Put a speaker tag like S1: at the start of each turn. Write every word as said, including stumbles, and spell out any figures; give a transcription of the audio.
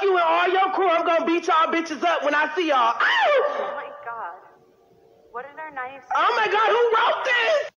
S1: you and all your crew. I'm gonna beat y'all bitches up when I see y'all. Ow!
S2: Oh my God. What did our knives say?
S1: Oh my God, who wrote this?